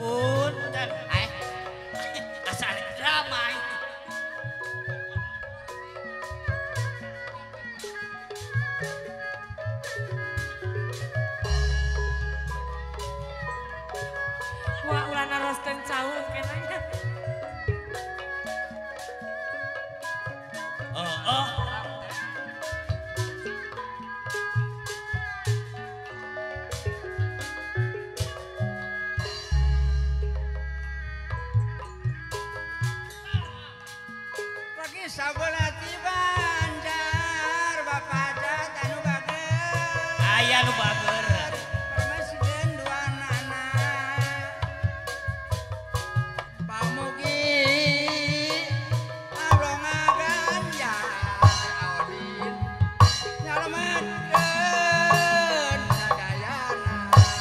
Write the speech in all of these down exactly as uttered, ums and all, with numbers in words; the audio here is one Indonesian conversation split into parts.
Punten, eh, asal drama itu. Wah, ulah naroskeun caur kenanya. Oh, oh. Pagi sabola Banjar Bapak Adat anu bager. Aya nu bager. Presiden dua nana. Pamugi ablonga ganjar Audin nyalametkeun sadayana.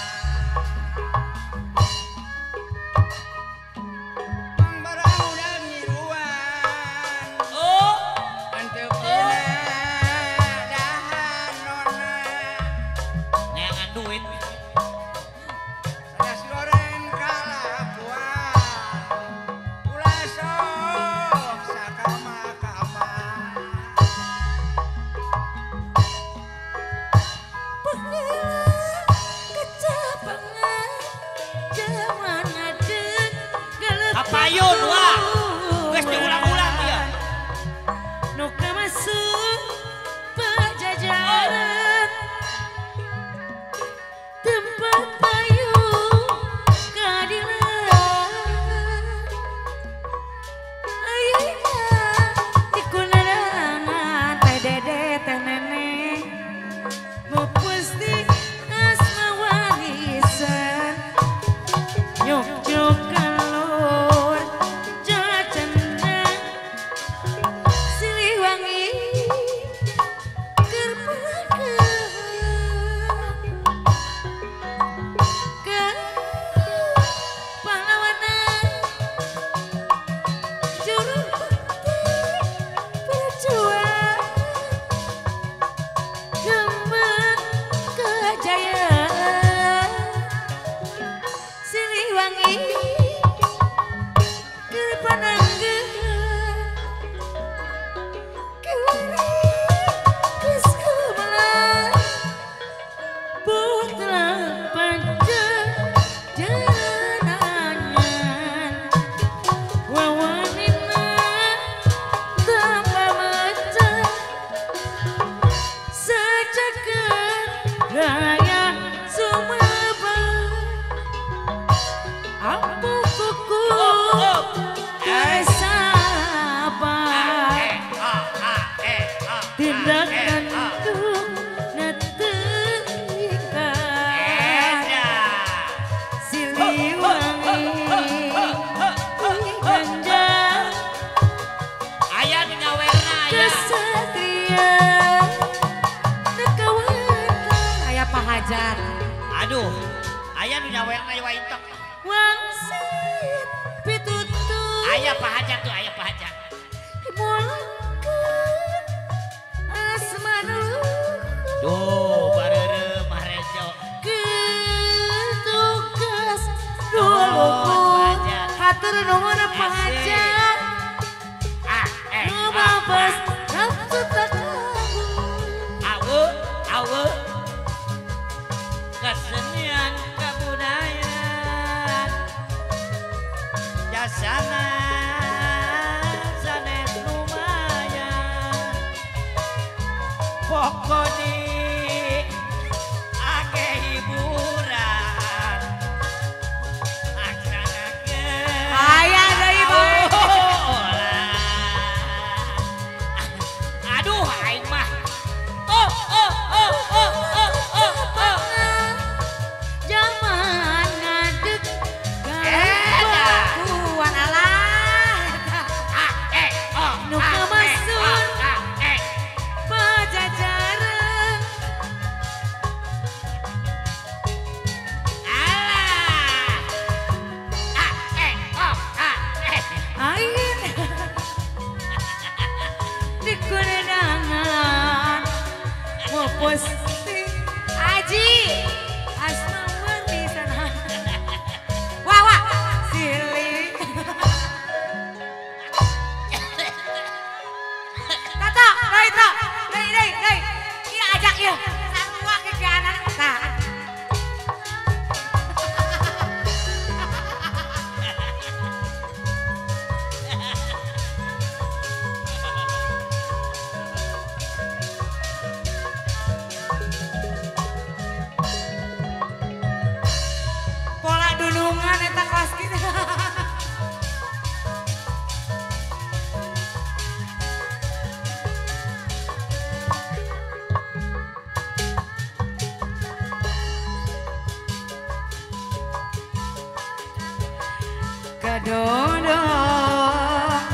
Mang barang udah ngiruan. Oh, Anteu pina dahan nona. neangan duit. Nasi goreng kalakuan. Ulah sok sakama-kama. Kecapangan zaman ngadeg geuleuh Kapayun wah. Geus diulang-ulang dia. Nu kamasuk pajajaran tempat payung keadilan ayeuna di kunadangan teh dede teh nenek mupusdi asma warisan nyuk nyuk kalor jacendang Siliwangi keur ke pahlawanan juru bakti perjuangan gembang kejayaan Siliwangi keur pananggeun Raya Sumeba Ampu kuku Sabar tindakan untuk neteingkan Siliwangi ganjang Aya nu nyawerna aya. kesatria nekawankan aya pahajar Aduh, aya nu nyawerna wae entek. wangsit pitutur Aya pahajar tuh, aya pahajar. mulangkeun asmanu Duh, bareureuh Marejo. tugas Nuhun, dulu pahajar. hatur nuhun pahajar Ah, eh. nu ah, mabes ah. nafsu takabu Awe, awe. Kesenian kebudayaan jasana sanes lumayan pokoknya age hiburan aksanakeun aya deui bae aduh aing mah oh oh oh oh oh oh oh zaman ngadeg Eta. gangguan alah ah eh oh Nu ah, eh, kemasun. oh, ah, eh. pajajaran Alah. Ah, eh, oh, ah, eh. air di kuredangan mupus Aji asma wani sana wah wah iya sarua ke kanan tah. Pola dunungan eta kelas kita. Kedondong,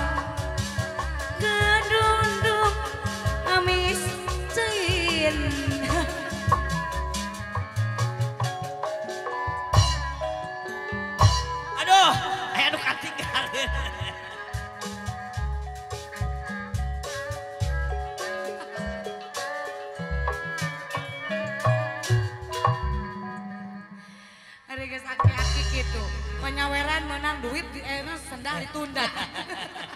kedondong, amis cin. Aduh, aya anu katinggal. Hari geus aki-aki gitu. Penyaweran menang duit di enos sendal ditunda.